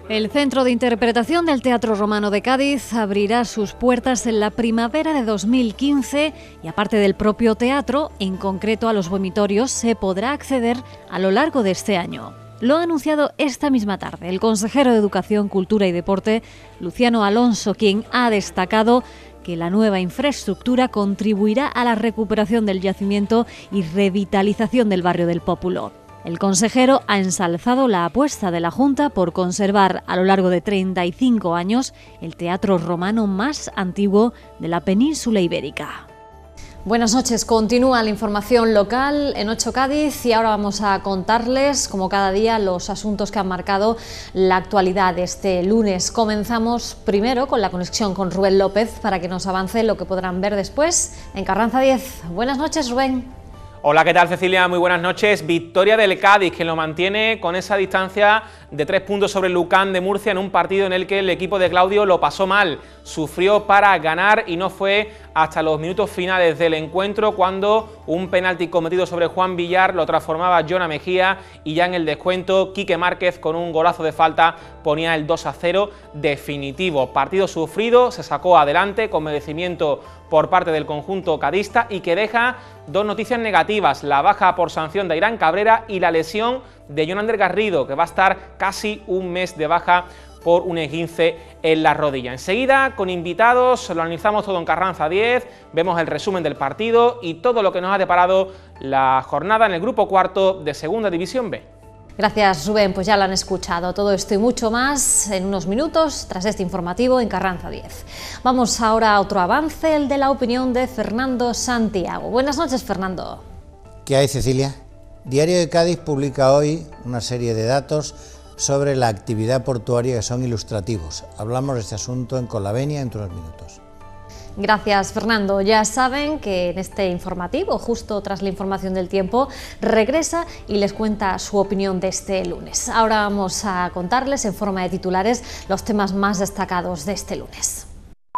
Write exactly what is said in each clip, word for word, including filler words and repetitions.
El Centro de Interpretación del Teatro Romano de Cádiz abrirá sus puertas en la primavera de dos mil quince y aparte del propio teatro, en concreto a los vomitorios, se podrá acceder a lo largo de este año. Lo ha anunciado esta misma tarde el consejero de Educación, Cultura y Deporte, Luciano Alonso, quien ha destacado que la nueva infraestructura contribuirá a la recuperación del yacimiento y revitalización del barrio del Pópulo. El consejero ha ensalzado la apuesta de la Junta por conservar a lo largo de treinta y cinco años el teatro romano más antiguo de la península ibérica. Buenas noches, continúa la información local en Ocho Cádiz y ahora vamos a contarles, como cada día, los asuntos que han marcado la actualidad de este lunes. Comenzamos primero con la conexión con Rubén López para que nos avance lo que podrán ver después en Carranza diez. Buenas noches, Rubén. Hola, ¿qué tal, Cecilia? Muy buenas noches. Victoria del Cádiz, que lo mantiene con esa distancia de tres puntos sobre el Lucán de Murcia en un partido en el que el equipo de Claudio lo pasó mal. Sufrió para ganar y no fue hasta los minutos finales del encuentro cuando un penalti cometido sobre Juan Villar lo transformaba Jona Mejía y ya en el descuento Quique Márquez con un golazo de falta ponía el dos a cero definitivo. Partido sufrido, se sacó adelante con merecimiento por parte del conjunto cadista y que deja dos noticias negativas: la baja por sanción de Irán Cabrera y la lesión de Jonander Garrido, que va a estar casi un mes de baja por un esguince en la rodilla. Enseguida, con invitados, lo analizamos todo en Carranza diez, vemos el resumen del partido y todo lo que nos ha deparado la jornada en el grupo cuarto de Segunda División B. Gracias, Rubén, pues ya lo han escuchado. Todo esto y mucho más en unos minutos tras este informativo en Carranza diez. Vamos ahora a otro avance, el de la opinión de Fernando Santiago. Buenas noches, Fernando. ¿Qué hay, Cecilia? Diario de Cádiz publica hoy una serie de datos sobre la actividad portuaria que son ilustrativos. Hablamos de este asunto en Con la Venia en unos minutos. Gracias, Fernando. Ya saben que en este informativo, justo tras la información del tiempo, regresa y les cuenta su opinión de este lunes. Ahora vamos a contarles en forma de titulares los temas más destacados de este lunes.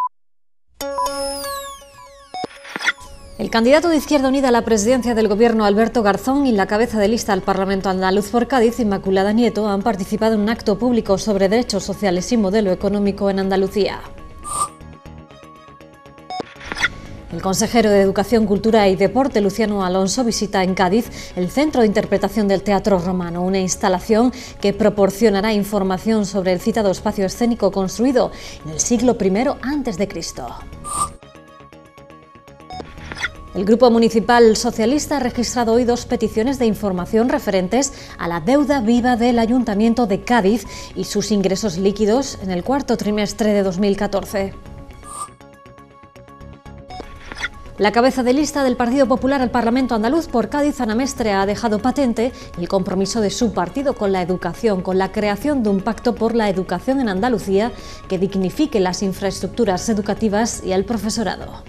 El candidato de Izquierda Unida a la presidencia del Gobierno, Alberto Garzón, y la cabeza de lista al Parlamento andaluz por Cádiz, Inmaculada Nieto, han participado en un acto público sobre derechos sociales y modelo económico en Andalucía. El consejero de Educación, Cultura y Deporte, Luciano Alonso, visita en Cádiz el Centro de Interpretación del Teatro Romano, una instalación que proporcionará información sobre el citado espacio escénico construido en el siglo primero antes de Cristo. El Grupo Municipal Socialista ha registrado hoy dos peticiones de información referentes a la deuda viva del Ayuntamiento de Cádiz y sus ingresos líquidos en el cuarto trimestre de dos mil catorce. La cabeza de lista del Partido Popular al Parlamento andaluz por Cádiz, Ana Mestre, ha dejado patente el compromiso de su partido con la educación, con la creación de un pacto por la educación en Andalucía que dignifique las infraestructuras educativas y el profesorado.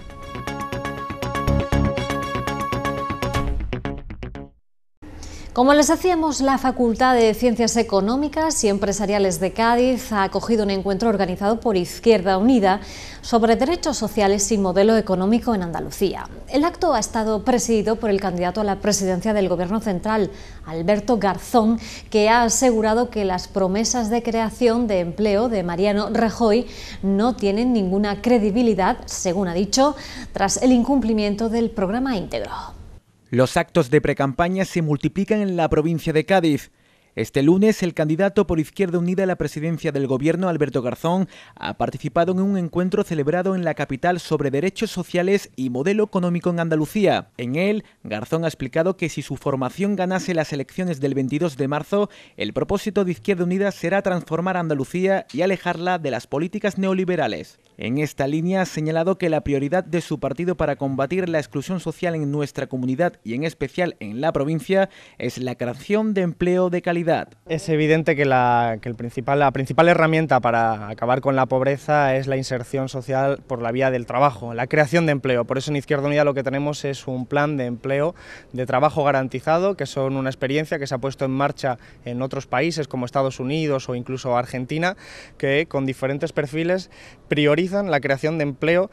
Como les decíamos, la Facultad de Ciencias Económicas y Empresariales de Cádiz ha acogido un encuentro organizado por Izquierda Unida sobre derechos sociales y modelo económico en Andalucía. El acto ha estado presidido por el candidato a la presidencia del Gobierno Central, Alberto Garzón, que ha asegurado que las promesas de creación de empleo de Mariano Rajoy no tienen ninguna credibilidad, según ha dicho, tras el incumplimiento del programa íntegro. Los actos de precampaña se multiplican en la provincia de Cádiz. Este lunes, el candidato por Izquierda Unida a la presidencia del Gobierno, Alberto Garzón, ha participado en un encuentro celebrado en la capital sobre derechos sociales y modelo económico en Andalucía. En él, Garzón ha explicado que si su formación ganase las elecciones del veintidós de marzo, el propósito de Izquierda Unida será transformar a Andalucía y alejarla de las políticas neoliberales. En esta línea ha señalado que la prioridad de su partido para combatir la exclusión social en nuestra comunidad y en especial en la provincia es la creación de empleo de calidad. Es evidente que, la, que el principal, la principal herramienta para acabar con la pobreza es la inserción social por la vía del trabajo, la creación de empleo. Por eso en Izquierda Unida lo que tenemos es un plan de empleo de trabajo garantizado, que son una experiencia que se ha puesto en marcha en otros países como Estados Unidos o incluso Argentina, que con diferentes perfiles priorizan la creación de empleo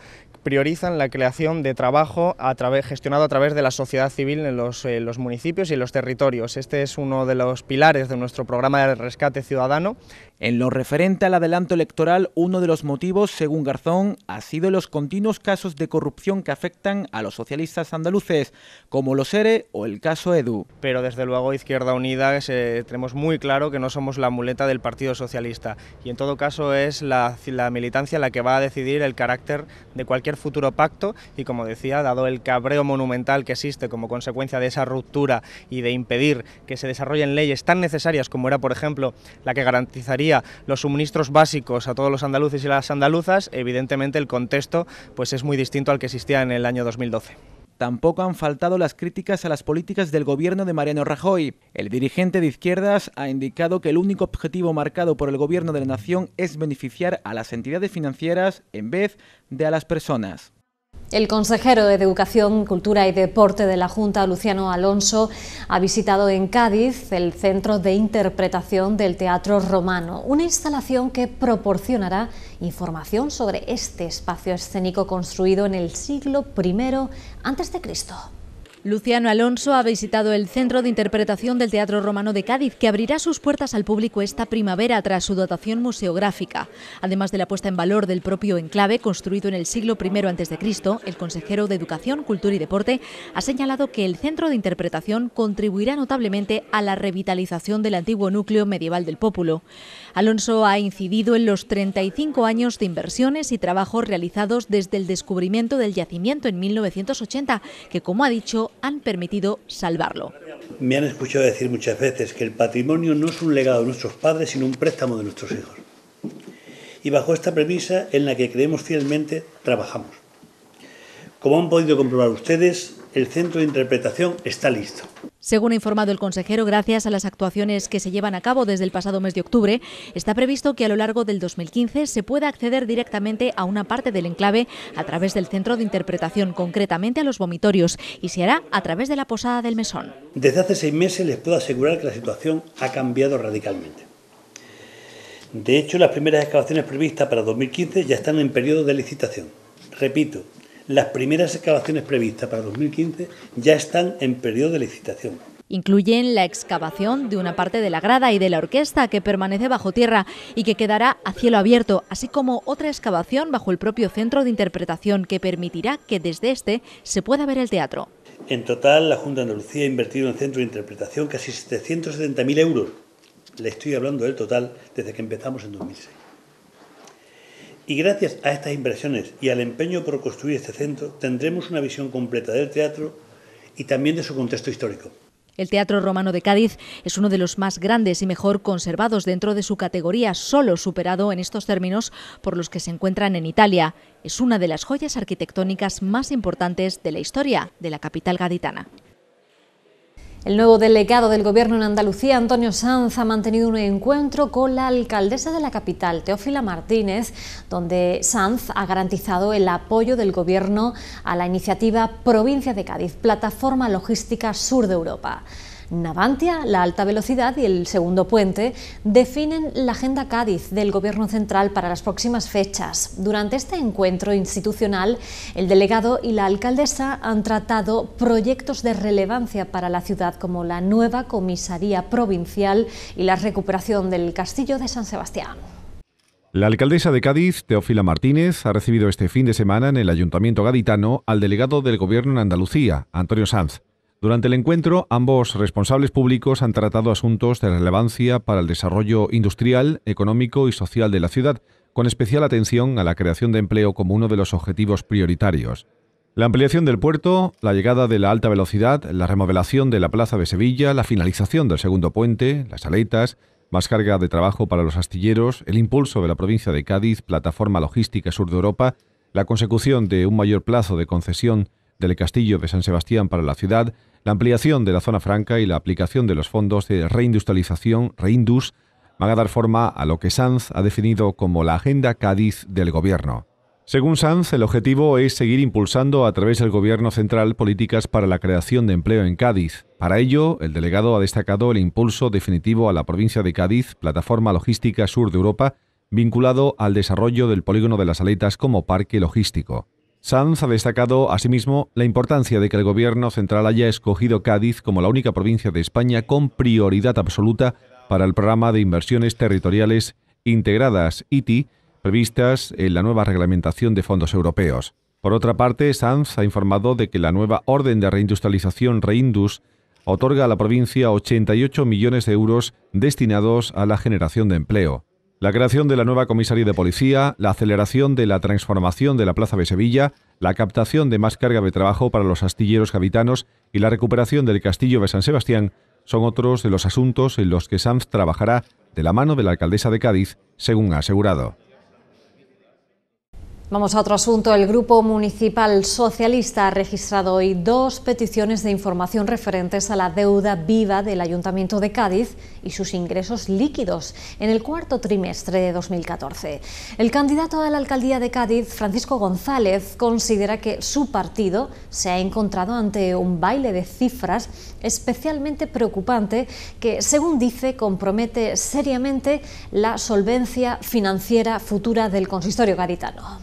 priorizan la creación de trabajo a través, gestionado a través de la sociedad civil en los, en los municipios y en los territorios. Este es uno de los pilares de nuestro programa de rescate ciudadano. En lo referente al adelanto electoral, uno de los motivos, según Garzón, ha sido los continuos casos de corrupción que afectan a los socialistas andaluces, como los ERE o el caso Edu. Pero desde luego Izquierda Unida eh, tenemos muy claro que no somos la muleta del Partido Socialista y en todo caso es la, la militancia la que va a decidir el carácter de cualquier futuro pacto y, como decía, dado el cabreo monumental que existe como consecuencia de esa ruptura y de impedir que se desarrollen leyes tan necesarias como era, por ejemplo, la que garantizaría los suministros básicos a todos los andaluces y las andaluzas, evidentemente el contexto pues es muy distinto al que existía en el año dos mil doce. Tampoco han faltado las críticas a las políticas del gobierno de Mariano Rajoy. El dirigente de izquierdas ha indicado que el único objetivo marcado por el gobierno de la nación es beneficiar a las entidades financieras en vez de a las personas. El consejero de Educación, Cultura y Deporte de la Junta, Luciano Alonso, ha visitado en Cádiz el Centro de Interpretación del Teatro Romano, una instalación que proporcionará información sobre este espacio escénico construido en el siglo primero antes de Cristo. Luciano Alonso ha visitado el Centro de Interpretación del Teatro Romano de Cádiz, que abrirá sus puertas al público esta primavera tras su dotación museográfica. Además de la puesta en valor del propio enclave, construido en el siglo primero antes de Cristo, el consejero de Educación, Cultura y Deporte ha señalado que el Centro de Interpretación contribuirá notablemente a la revitalización del antiguo núcleo medieval del Pópulo. Alonso ha incidido en los treinta y cinco años de inversiones y trabajos realizados desde el descubrimiento del yacimiento en mil novecientos ochenta, que, como ha dicho, han permitido salvarlo. Me han escuchado decir muchas veces que el patrimonio no es un legado de nuestros padres, sino un préstamo de nuestros hijos. Y bajo esta premisa, en la que creemos fielmente, trabajamos. Como han podido comprobar ustedes, el centro de interpretación está listo. Según ha informado el consejero, gracias a las actuaciones que se llevan a cabo desde el pasado mes de octubre, está previsto que a lo largo del dos mil quince se pueda acceder directamente a una parte del enclave a través del centro de interpretación, concretamente a los vomitorios, y se hará a través de la Posada del Mesón. Desde hace seis meses les puedo asegurar que la situación ha cambiado radicalmente. De hecho, las primeras excavaciones previstas para dos mil quince ya están en periodo de licitación. Repito, las primeras excavaciones previstas para dos mil quince ya están en periodo de licitación. Incluyen la excavación de una parte de la grada y de la orquesta que permanece bajo tierra y que quedará a cielo abierto, así como otra excavación bajo el propio centro de interpretación que permitirá que desde este se pueda ver el teatro. En total, la Junta de Andalucía ha invertido en el centro de interpretación casi setecientos setenta mil euros. Le estoy hablando del total desde que empezamos en dos mil seis. Y gracias a estas inversiones y al empeño por construir este centro, tendremos una visión completa del teatro y también de su contexto histórico. El Teatro Romano de Cádiz es uno de los más grandes y mejor conservados dentro de su categoría, solo superado en estos términos por los que se encuentran en Italia. Es una de las joyas arquitectónicas más importantes de la historia de la capital gaditana. El nuevo delegado del Gobierno en Andalucía, Antonio Sanz, ha mantenido un encuentro con la alcaldesa de la capital, Teófila Martínez, donde Sanz ha garantizado el apoyo del Gobierno a la iniciativa Provincia de Cádiz, Plataforma Logística Sur de Europa. Navantia, la alta velocidad y el segundo puente definen la agenda Cádiz del Gobierno central para las próximas fechas. Durante este encuentro institucional, el delegado y la alcaldesa han tratado proyectos de relevancia para la ciudad, como la nueva comisaría provincial y la recuperación del Castillo de San Sebastián. La alcaldesa de Cádiz, Teófila Martínez, ha recibido este fin de semana en el Ayuntamiento gaditano al delegado del Gobierno en Andalucía, Antonio Sanz. Durante el encuentro, ambos responsables públicos han tratado asuntos de relevancia para el desarrollo industrial, económico y social de la ciudad, con especial atención a la creación de empleo como uno de los objetivos prioritarios. La ampliación del puerto, la llegada de la alta velocidad, la remodelación de la Plaza de Sevilla, la finalización del segundo puente, las aletas, más carga de trabajo para los astilleros, el impulso de la provincia de Cádiz, Plataforma Logística Sur de Europa, la consecución de un mayor plazo de concesión del Castillo de San Sebastián para la ciudad, la ampliación de la zona franca y la aplicación de los fondos de reindustrialización, Reindus, van a dar forma a lo que Sanz ha definido como la Agenda Cádiz del Gobierno. Según Sanz, el objetivo es seguir impulsando a través del Gobierno central políticas para la creación de empleo en Cádiz. Para ello, el delegado ha destacado el impulso definitivo a la provincia de Cádiz, Plataforma Logística Sur de Europa, vinculado al desarrollo del polígono de las Aletas como parque logístico. Sanz ha destacado asimismo la importancia de que el Gobierno central haya escogido Cádiz como la única provincia de España con prioridad absoluta para el programa de inversiones territoriales integradas I T I previstas en la nueva reglamentación de fondos europeos. Por otra parte, Sanz ha informado de que la nueva orden de reindustrialización Reindus otorga a la provincia ochenta y ocho millones de euros destinados a la generación de empleo. La creación de la nueva comisaría de policía, la aceleración de la transformación de la Plaza de Sevilla, la captación de más carga de trabajo para los astilleros gaditanos y la recuperación del Castillo de San Sebastián son otros de los asuntos en los que Sanz trabajará de la mano de la alcaldesa de Cádiz, según ha asegurado. Vamos a otro asunto. El Grupo Municipal Socialista ha registrado hoy dos peticiones de información referentes a la deuda viva del Ayuntamiento de Cádiz y sus ingresos líquidos en el cuarto trimestre de dos mil catorce. El candidato a la alcaldía de Cádiz, Francisco González, considera que su partido se ha encontrado ante un baile de cifras especialmente preocupante que, según dice, compromete seriamente la solvencia financiera futura del consistorio gaditano.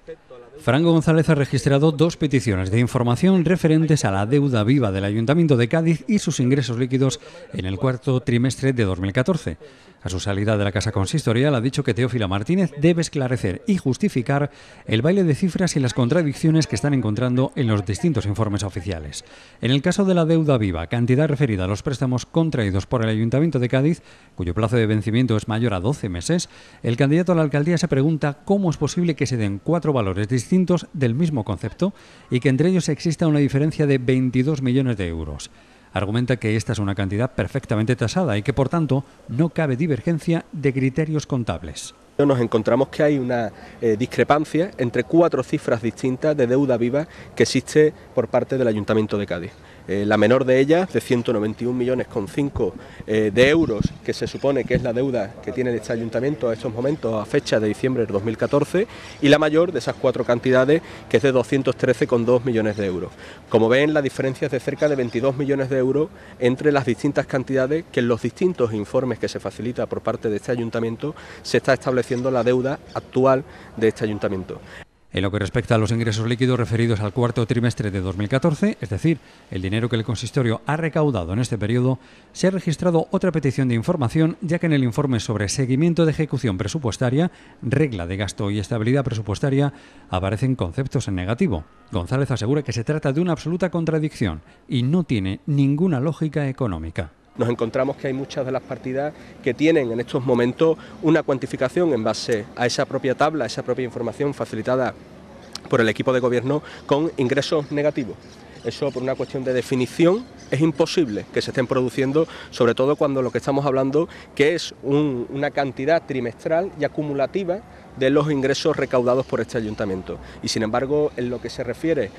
Franco González ha registrado dos peticiones de información referentes a la deuda viva del Ayuntamiento de Cádiz y sus ingresos líquidos en el cuarto trimestre de dos mil catorce. A su salida de la Casa Consistorial ha dicho que Teófila Martínez debe esclarecer y justificar el baile de cifras y las contradicciones que están encontrando en los distintos informes oficiales. En el caso de la deuda viva, cantidad referida a los préstamos contraídos por el Ayuntamiento de Cádiz, cuyo plazo de vencimiento es mayor a doce meses, el candidato a la alcaldía se pregunta cómo es posible que se den cuatro valores distintos del mismo concepto y que entre ellos exista una diferencia de veintidós millones de euros. Argumenta que esta es una cantidad perfectamente tasada y que, por tanto, no cabe divergencia de criterios contables. Nos encontramos que hay una eh, discrepancia entre cuatro cifras distintas de deuda viva que existe por parte del Ayuntamiento de Cádiz. Eh, la menor de ellas, de ciento noventa y un millones con cinco eh, de euros, que se supone que es la deuda que tiene este ayuntamiento a estos momentos a fecha de diciembre de dos mil catorce, y la mayor de esas cuatro cantidades, que es de doscientos trece coma dos millones de euros. Como ven, la diferencia es de cerca de veintidós millones de euros entre las distintas cantidades que en los distintos informes que se facilita por parte de este ayuntamiento se está estableciendo la deuda actual de este ayuntamiento. En lo que respecta a los ingresos líquidos referidos al cuarto trimestre de dos mil catorce, es decir, el dinero que el consistorio ha recaudado en este periodo, se ha registrado otra petición de información, ya que en el informe sobre seguimiento de ejecución presupuestaria, regla de gasto y estabilidad presupuestaria, aparecen conceptos en negativo. González asegura que se trata de una absoluta contradicción y no tiene ninguna lógica económica. Nos encontramos que hay muchas de las partidas que tienen en estos momentos una cuantificación en base a esa propia tabla, a esa propia información facilitada por el equipo de gobierno con ingresos negativos. Eso, por una cuestión de definición, es imposible que se estén produciendo, sobre todo cuando lo que estamos hablando que es un, una cantidad trimestral y acumulativa de los ingresos recaudados por este ayuntamiento. Y sin embargo, en lo que se refiere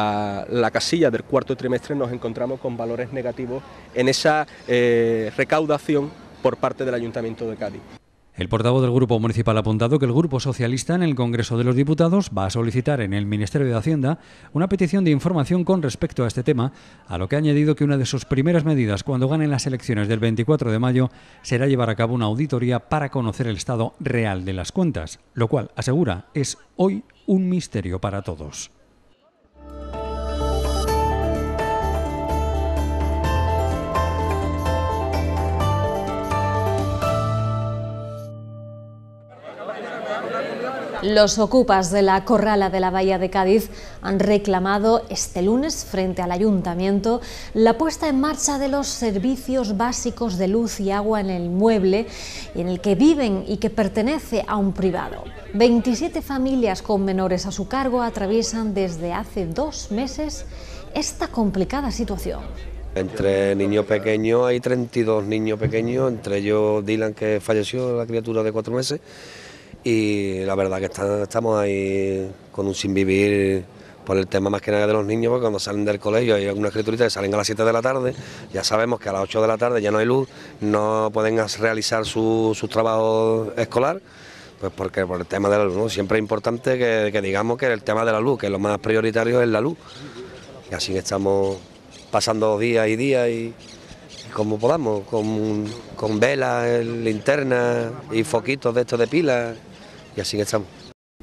a la casilla del cuarto trimestre, nos encontramos con valores negativos en esa eh, recaudación por parte del Ayuntamiento de Cádiz. El portavoz del Grupo Municipal ha apuntado que el Grupo Socialista en el Congreso de los Diputados va a solicitar en el Ministerio de Hacienda una petición de información con respecto a este tema, a lo que ha añadido que una de sus primeras medidas cuando ganen las elecciones del veinticuatro de mayo será llevar a cabo una auditoría para conocer el estado real de las cuentas, lo cual, asegura, es hoy un misterio para todos. Los ocupas de la Corrala de la Bahía de Cádiz han reclamado este lunes frente al Ayuntamiento la puesta en marcha de los servicios básicos de luz y agua en el inmueble en el que viven y que pertenece a un privado. veintisiete familias con menores a su cargo atraviesan desde hace dos meses esta complicada situación. Entre niños pequeños hay treinta y dos niños pequeños, entre ellos Dylan, que falleció, la criatura de cuatro meses. Y la verdad que está, estamos ahí con un sin vivir por el tema más que nada de los niños, porque cuando salen del colegio hay algunas criaturitas que salen a las siete de la tarde, ya sabemos que a las ocho de la tarde ya no hay luz, no pueden realizar su, su trabajo escolar, pues porque por el tema de la luz, ¿no? Siempre es importante que, que digamos que el tema de la luz, que lo más prioritario es la luz, y así estamos pasando días y días y... como podamos, con, con velas, linternas y foquitos de estos de pilas, y así que estamos.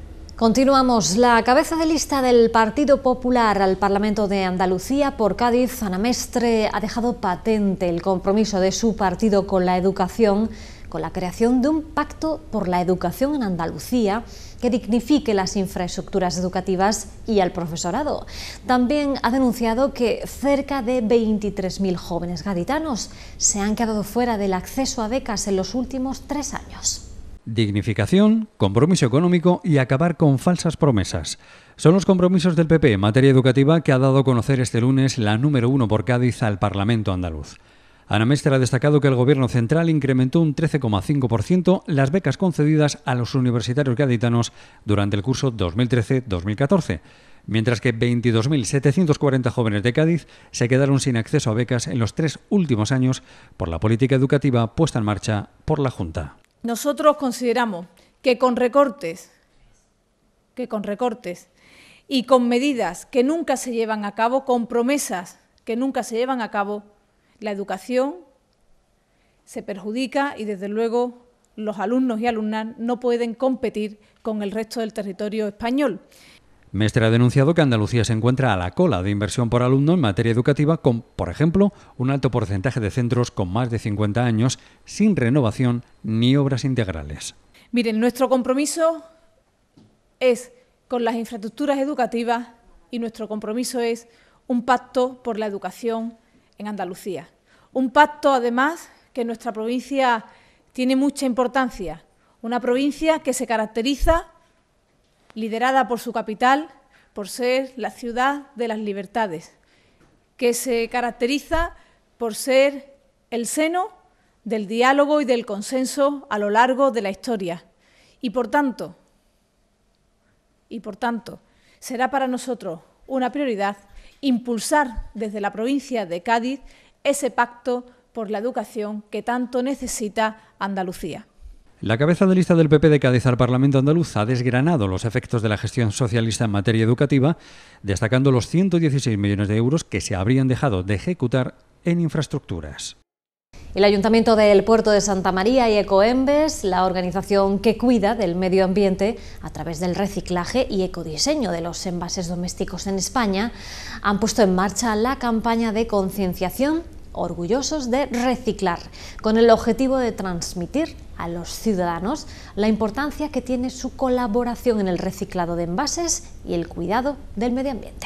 Continuamos. La cabeza de lista del Partido Popular al Parlamento de Andalucía por Cádiz, Ana Mestre, ha dejado patente el compromiso de su partido con la educación, con la creación de un pacto por la educación en Andalucía que dignifique las infraestructuras educativas y al profesorado. También ha denunciado que cerca de veintitrés mil jóvenes gaditanos se han quedado fuera del acceso a becas en los últimos tres años. Dignificación, compromiso económico y acabar con falsas promesas. Son los compromisos del P P en materia educativa que ha dado a conocer este lunes la número uno por Cádiz al Parlamento andaluz. Ana Mestre ha destacado que el Gobierno central incrementó un trece coma cinco por ciento las becas concedidas a los universitarios gaditanos durante el curso dos mil trece dos mil catorce, mientras que veintidós mil setecientos cuarenta jóvenes de Cádiz se quedaron sin acceso a becas en los tres últimos años por la política educativa puesta en marcha por la Junta. Nosotros consideramos que con recortes, que con recortes y con medidas que nunca se llevan a cabo, con promesas que nunca se llevan a cabo, la educación se perjudica y, desde luego, los alumnos y alumnas no pueden competir con el resto del territorio español. Mestre ha denunciado que Andalucía se encuentra a la cola de inversión por alumno en materia educativa con, por ejemplo, un alto porcentaje de centros con más de cincuenta años sin renovación ni obras integrales. Miren, nuestro compromiso es con las infraestructuras educativas y nuestro compromiso es un pacto por la educación en Andalucía. Un pacto, además, que en nuestra provincia tiene mucha importancia. Una provincia que se caracteriza, liderada por su capital, por ser la ciudad de las libertades, que se caracteriza por ser el seno del diálogo y del consenso a lo largo de la historia. Y por tanto, y por tanto, será para nosotros una prioridad impulsar desde la provincia de Cádiz ese pacto por la educación que tanto necesita Andalucía. La cabeza de lista del P P de Cádiz al Parlamento andaluz ha desgranado los efectos de la gestión socialista en materia educativa, destacando los ciento dieciséis millones de euros que se habrían dejado de ejecutar en infraestructuras. El Ayuntamiento del Puerto de Santa María y Ecoembes, la organización que cuida del medio ambiente a través del reciclaje y ecodiseño de los envases domésticos en España, han puesto en marcha la campaña de concienciación Orgullosos de Reciclar, con el objetivo de transmitir a los ciudadanos la importancia que tiene su colaboración en el reciclado de envases y el cuidado del medio ambiente.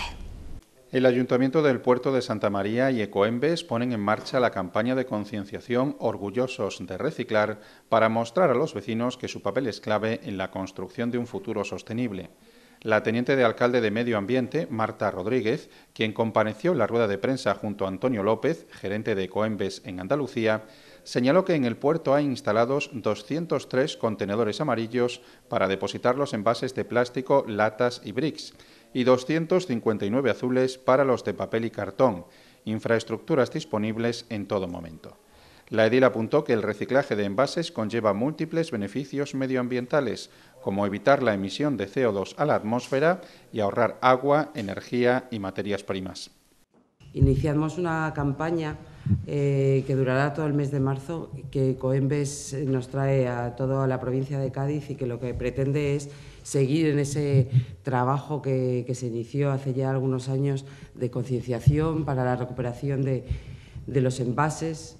El Ayuntamiento del Puerto de Santa María y Ecoembes ponen en marcha la campaña de concienciación Orgullosos de Reciclar para mostrar a los vecinos que su papel es clave en la construcción de un futuro sostenible. La teniente de alcalde de Medio Ambiente, Marta Rodríguez, quien compareció en la rueda de prensa junto a Antonio López, gerente de Ecoembes en Andalucía, señaló que en el puerto hay instalados doscientos tres contenedores amarillos para depositar los envases de plástico, latas y bricks, y doscientos cincuenta y nueve azules para los de papel y cartón, infraestructuras disponibles en todo momento. La edil apuntó que el reciclaje de envases conlleva múltiples beneficios medioambientales, como evitar la emisión de C O dos a la atmósfera y ahorrar agua, energía y materias primas. Iniciamos una campaña eh, que durará todo el mes de marzo, que Ecoembes nos trae a toda la provincia de Cádiz y que lo que pretende es seguir en ese trabajo que, que se inició hace ya algunos años de concienciación para la recuperación de, de los envases,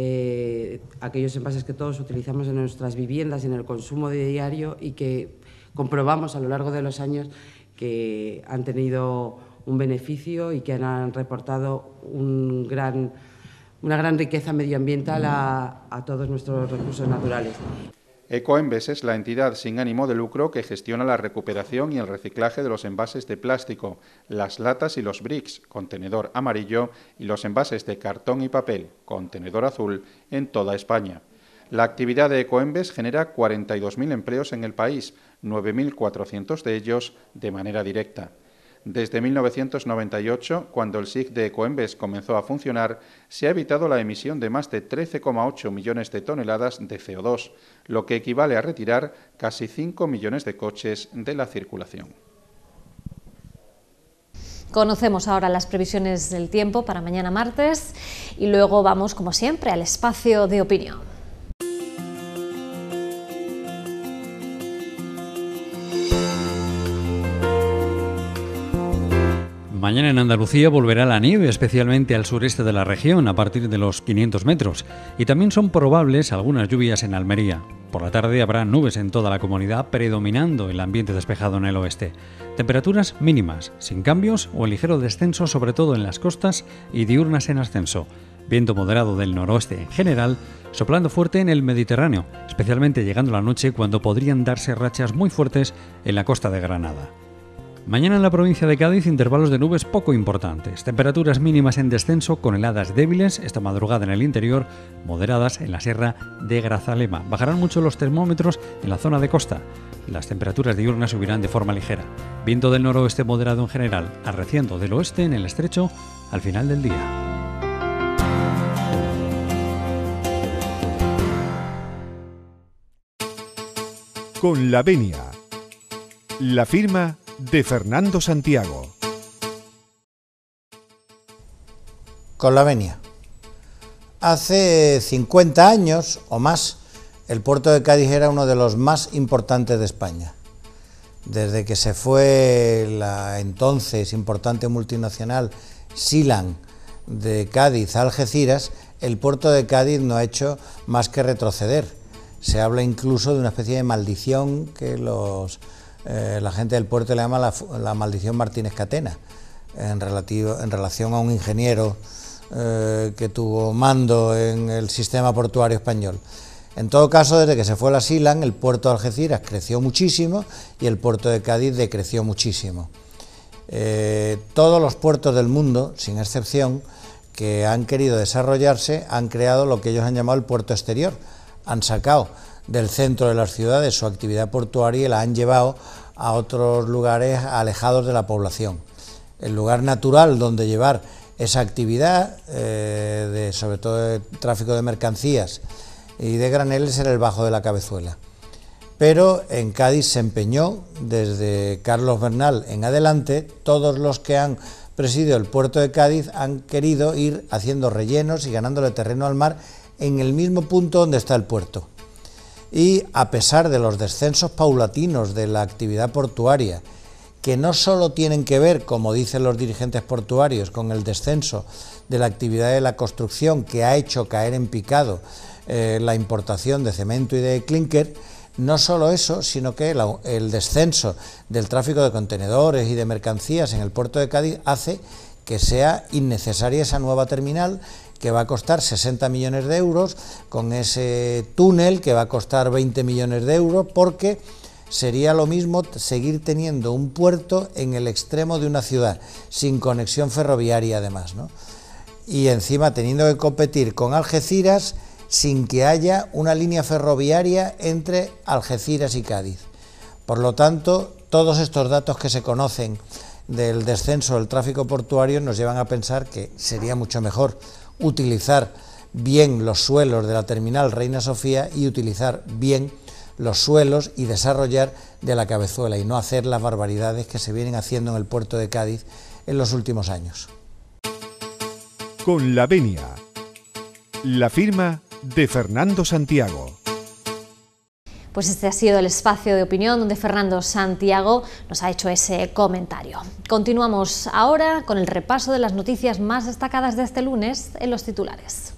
eh, aquellos envases que todos utilizamos en nuestras viviendas, en el consumo de diario y que comprobamos a lo largo de los años que han tenido un beneficio y que han reportado un gran, una gran riqueza medioambiental a, a todos nuestros recursos naturales. Ecoembes es la entidad sin ánimo de lucro que gestiona la recuperación y el reciclaje de los envases de plástico, las latas y los bricks, contenedor amarillo, y los envases de cartón y papel, contenedor azul, en toda España. La actividad de Ecoembes genera cuarenta y dos mil empleos en el país, nueve mil cuatrocientos de ellos de manera directa. Desde mil novecientos noventa y ocho, cuando el S I C de Ecoembes comenzó a funcionar, se ha evitado la emisión de más de trece coma ocho millones de toneladas de C O dos, lo que equivale a retirar casi cinco millones de coches de la circulación. Conocemos ahora las previsiones del tiempo para mañana martes y luego vamos, como siempre, al espacio de opinión. Mañana en Andalucía volverá la nieve, especialmente al sureste de la región, a partir de los quinientos metros. Y también son probables algunas lluvias en Almería. Por la tarde habrá nubes en toda la comunidad, predominando el ambiente despejado en el oeste. Temperaturas mínimas, sin cambios o en ligero descenso, sobre todo en las costas, y diurnas en ascenso. Viento moderado del noroeste en general, soplando fuerte en el Mediterráneo, especialmente llegando la noche, cuando podrían darse rachas muy fuertes en la costa de Granada. Mañana en la provincia de Cádiz, intervalos de nubes poco importantes. Temperaturas mínimas en descenso con heladas débiles esta madrugada en el interior, moderadas en la sierra de Grazalema. Bajarán mucho los termómetros en la zona de costa. Las temperaturas diurnas subirán de forma ligera. Viento del noroeste moderado en general, arreciando del oeste en el estrecho al final del día. Con la venia, la firma de Fernando Santiago. Con la venia. Hace cincuenta años o más, el puerto de Cádiz era uno de los más importantes de España. Desde que se fue la entonces importante multinacional Silan de Cádiz a Algeciras, el puerto de Cádiz no ha hecho más que retroceder. Se habla incluso de una especie de maldición que los Eh, la gente del puerto le llama la, la maldición Martínez Catena, en, relativo, en relación a un ingeniero eh, que tuvo mando en el sistema portuario español. En todo caso, desde que se fue la Silan, el puerto de Algeciras creció muchísimo y el puerto de Cádiz decreció muchísimo. Eh, todos los puertos del mundo, sin excepción, que han querido desarrollarse, han creado lo que ellos han llamado el puerto exterior. Han sacado del centro de las ciudades su actividad portuaria y la han llevado a otros lugares alejados de la población. El lugar natural donde llevar esa actividad, eh, de, sobre todo de tráfico de mercancías y de graneles, era el Bajo de la Cabezuela. Pero en Cádiz se empeñó, desde Carlos Bernal en adelante, todos los que han presidido el puerto de Cádiz han querido ir haciendo rellenos y ganándole terreno al mar en el mismo punto donde está el puerto. Y a pesar de los descensos paulatinos de la actividad portuaria, que no solo tienen que ver, como dicen los dirigentes portuarios, con el descenso de la actividad de la construcción, que ha hecho caer en picado eh, la importación de cemento y de clínker, no solo eso, sino que la, el descenso del tráfico de contenedores y de mercancías en el puerto de Cádiz hace que sea innecesaria esa nueva terminal, que va a costar sesenta millones de euros, con ese túnel que va a costar veinte millones de euros, porque sería lo mismo seguir teniendo un puerto en el extremo de una ciudad, sin conexión ferroviaria además, ¿no? Y encima teniendo que competir con Algeciras sin que haya una línea ferroviaria entre Algeciras y Cádiz. Por lo tanto, todos estos datos que se conocen del descenso del tráfico portuario nos llevan a pensar que sería mucho mejor utilizar bien los suelos de la terminal Reina Sofía y utilizar bien los suelos y desarrollar de la Cabezuela, y no hacer las barbaridades que se vienen haciendo en el puerto de Cádiz en los últimos años. Con la venia, la firma de Fernando Santiago. Pues este ha sido el espacio de opinión donde Fernando Santiago nos ha hecho ese comentario. Continuamos ahora con el repaso de las noticias más destacadas de este lunes en los titulares.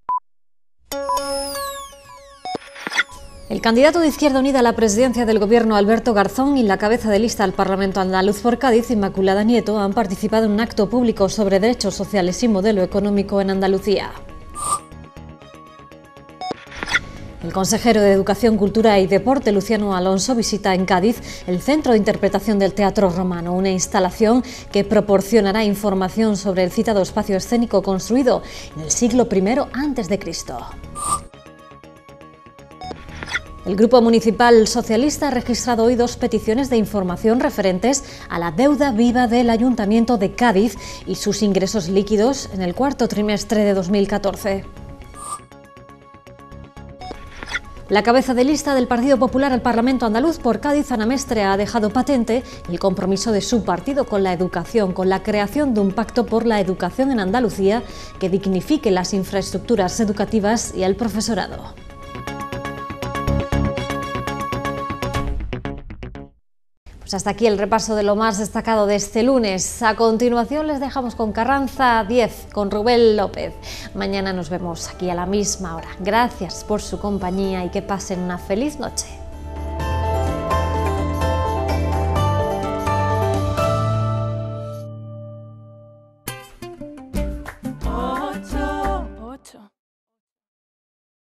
El candidato de Izquierda Unida a la presidencia del Gobierno, Alberto Garzón, y la cabeza de lista al Parlamento andaluz por Cádiz, Inmaculada Nieto, han participado en un acto público sobre derechos sociales y modelo económico en Andalucía. El consejero de Educación, Cultura y Deporte, Luciano Alonso, visita en Cádiz el Centro de Interpretación del Teatro Romano, una instalación que proporcionará información sobre el citado espacio escénico construido en el siglo primero antes de Cristo. El Grupo Municipal Socialista ha registrado hoy dos peticiones de información referentes a la deuda viva del Ayuntamiento de Cádiz y sus ingresos líquidos en el cuarto trimestre de dos mil catorce. La cabeza de lista del Partido Popular al Parlamento andaluz por Cádiz, Ana Mestre, ha dejado patente el compromiso de su partido con la educación, con la creación de un pacto por la educación en Andalucía que dignifique las infraestructuras educativas y el profesorado. Pues hasta aquí el repaso de lo más destacado de este lunes. A continuación les dejamos con Carranza diez, con Rubén López. Mañana nos vemos aquí a la misma hora. Gracias por su compañía y que pasen una feliz noche.